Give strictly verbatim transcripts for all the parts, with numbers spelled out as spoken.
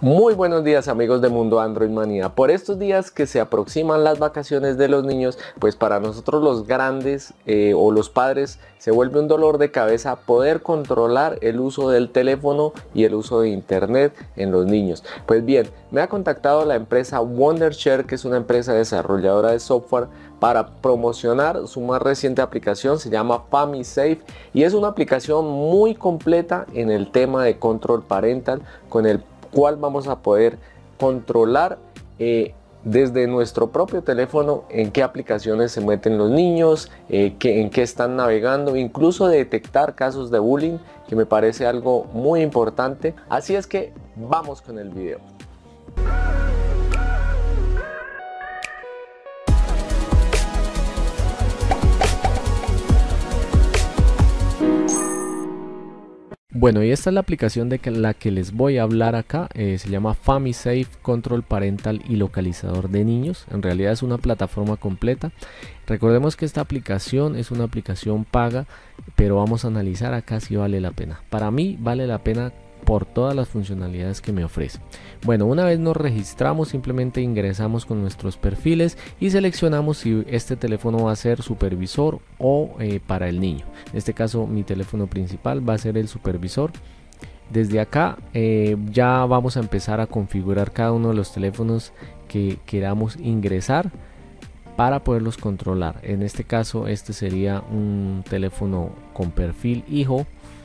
Muy buenos días amigos de Mundo Android Manía. Por estos días que se aproximan las vacaciones de los niños, pues para nosotros los grandes eh, o los padres se vuelve un dolor de cabeza poder controlar el uso del teléfono y el uso de internet en los niños. Pues bien, me ha contactado la empresa Wondershare, que es una empresa desarrolladora de software, para promocionar su más reciente aplicación. Se llama FamiSafe y es una aplicación muy completa en el tema de control parental, con el cual vamos a poder controlar eh, desde nuestro propio teléfono en qué aplicaciones se meten los niños, eh, que, en qué están navegando, incluso detectar casos de bullying, que me parece algo muy importante. Así es que vamos con el video. Bueno, y esta es la aplicación de la que les voy a hablar acá. Eh, se llama FamiSafe Control Parental y Localizador de Niños. En realidad es una plataforma completa. Recordemos que esta aplicación es una aplicación paga, pero vamos a analizar acá si vale la pena. Para mí vale la pena por todas las funcionalidades que me ofrece. Bueno, una vez nos registramos, simplemente ingresamos con nuestros perfiles y seleccionamos si este teléfono va a ser supervisor o eh, para el niño. En este caso mi teléfono principal va a ser el supervisor. Desde acá eh, ya vamos a empezar a configurar cada uno de los teléfonos que queramos ingresar para poderlos controlar. En este caso este sería un teléfono con perfil hijo.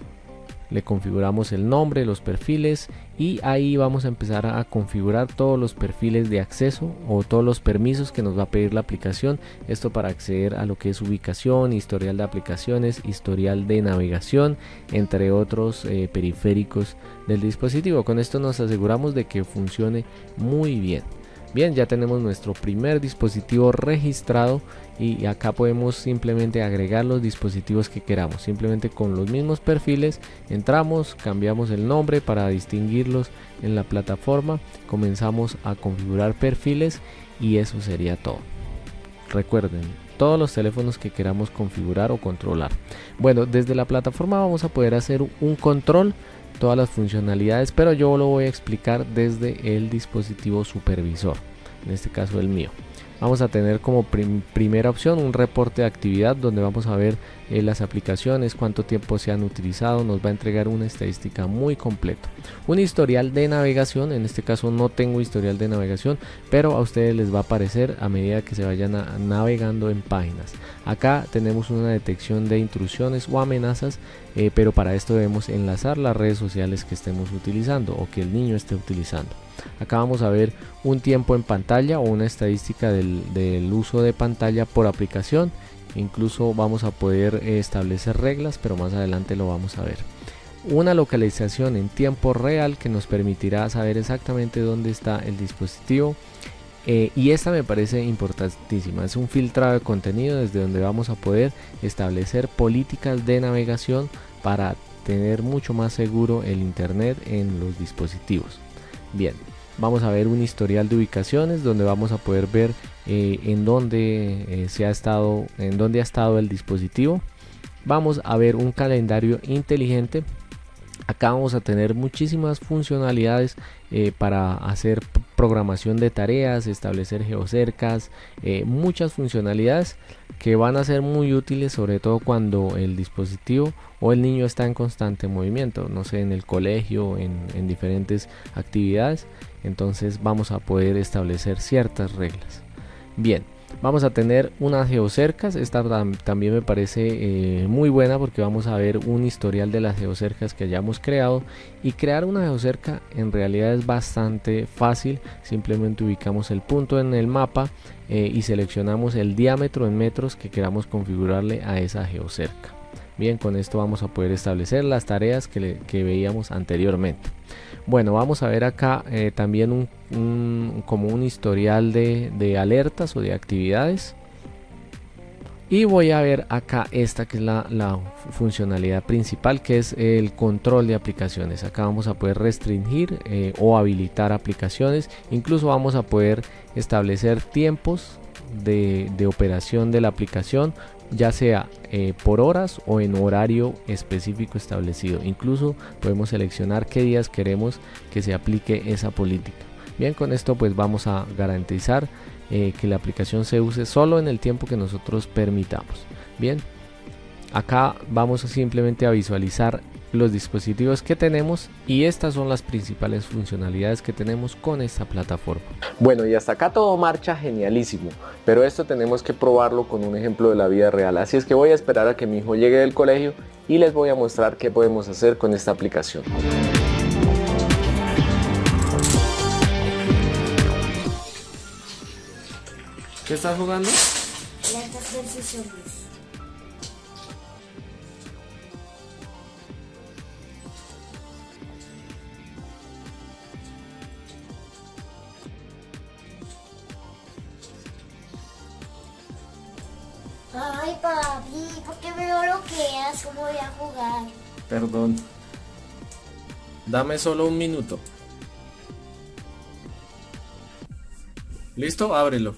Le configuramos el nombre, los perfiles, y ahí vamos a empezar a configurar todos los perfiles de acceso o todos los permisos que nos va a pedir la aplicación. Esto para acceder a lo que es ubicación, historial de aplicaciones, historial de navegación, entre otros eh, periféricos del dispositivo. Con esto nos aseguramos de que funcione muy bien. Bien, ya tenemos nuestro primer dispositivo registrado y acá podemos simplemente agregar los dispositivos que queramos. Simplemente con los mismos perfiles entramos, cambiamos el nombre para distinguirlos en la plataforma, comenzamos a configurar perfiles y eso sería todo. Recuerden, todos los teléfonos que queramos configurar o controlar. Bueno, desde la plataforma vamos a poder hacer un control, todas las funcionalidades, pero yo lo voy a explicar desde el dispositivo supervisor, en este caso el mío. Vamos a tener como prim primera opción un reporte de actividad, donde vamos a ver eh, las aplicaciones, cuánto tiempo se han utilizado. Nos va a entregar una estadística muy completa. Un historial de navegación, en este caso no tengo historial de navegación, pero a ustedes les va a aparecer a medida que se vayan a, navegando en páginas. Acá tenemos una detección de intrusiones o amenazas, eh, pero para esto debemos enlazar las redes sociales que estemos utilizando o que el niño esté utilizando. Acá vamos a ver un tiempo en pantalla o una estadística del, del uso de pantalla por aplicación. Incluso vamos a poder establecer reglas, pero más adelante lo vamos a ver. Una localización en tiempo real que nos permitirá saber exactamente dónde está el dispositivo. Eh, y esta me parece importantísima, es un filtrado de contenido desde donde vamos a poder establecer políticas de navegación para tener mucho más seguro el internet en los dispositivos. Bien, vamos a ver un historial de ubicaciones donde vamos a poder ver eh, en dónde eh, se ha estado, en dónde ha estado el dispositivo. Vamos a ver un calendario inteligente. Acá vamos a tener muchísimas funcionalidades eh, para hacer programación de tareas, establecer geocercas, eh, muchas funcionalidades que van a ser muy útiles, sobre todo cuando el dispositivo o el niño está en constante movimiento, no sé, en el colegio, en, en diferentes actividades. Entonces vamos a poder establecer ciertas reglas. Bien, vamos a tener unas geocercas. Esta tam también me parece eh, muy buena, porque vamos a ver un historial de las geocercas que hayamos creado. Y crear una geocerca en realidad es bastante fácil. Simplemente ubicamos el punto en el mapa eh, y seleccionamos el diámetro en metros que queramos configurarle a esa geocerca. Bien, con esto vamos a poder establecer las tareas que, le, que veíamos anteriormente. Bueno, vamos a ver acá eh, también un, un, como un historial de, de alertas o de actividades. Y voy a ver acá esta que es la, la funcionalidad principal, que es el control de aplicaciones. Acá vamos a poder restringir eh, o habilitar aplicaciones. Incluso vamos a poder establecer tiempos de, de operación de la aplicación ya sea eh, por horas o en horario específico establecido. Incluso podemos seleccionar qué días queremos que se aplique esa política. Bien, con esto pues vamos a garantizar eh, que la aplicación se use solo en el tiempo que nosotros permitamos. Bien, acá vamos a simplemente a visualizar los dispositivos que tenemos y estas son las principales funcionalidades que tenemos con esta plataforma. Bueno, y hasta acá todo marcha genialísimo, pero esto tenemos que probarlo con un ejemplo de la vida real, así es que voy a esperar a que mi hijo llegue del colegio y les voy a mostrar qué podemos hacer con esta aplicación. ¿Qué estás jugando? Plantas versus Zombies. Ay, papi, ¿por qué me bloqueas? ¿Cómo voy a jugar? Perdón. Dame solo un minuto. ¿Listo? Ábrelo.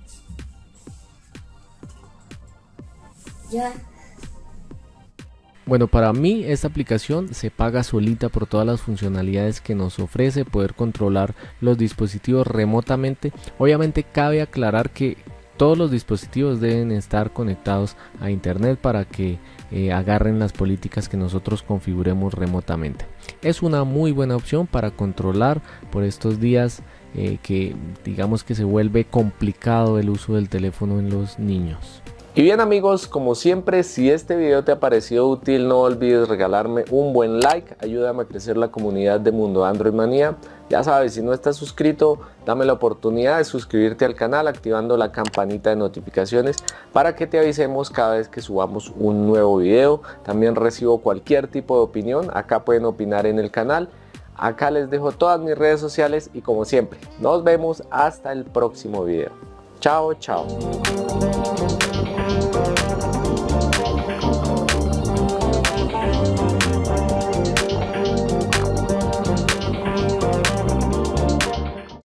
Ya. Bueno, para mí esta aplicación se paga solita por todas las funcionalidades que nos ofrece, poder controlar los dispositivos remotamente. Obviamente cabe aclarar que todos los dispositivos deben estar conectados a internet para que eh, agarren las políticas que nosotros configuremos remotamente. Es una muy buena opción para controlar por estos días eh, que digamos que se vuelve complicado el uso del teléfono en los niños. Y bien amigos, como siempre, si este video te ha parecido útil, no olvides regalarme un buen like, ayúdame a crecer la comunidad de Mundo Android Manía. Ya sabes, si no estás suscrito, dame la oportunidad de suscribirte al canal activando la campanita de notificaciones para que te avisemos cada vez que subamos un nuevo video. También recibo cualquier tipo de opinión, acá pueden opinar en el canal. Acá les dejo todas mis redes sociales y como siempre, nos vemos hasta el próximo video. Chao, chao. Thank you.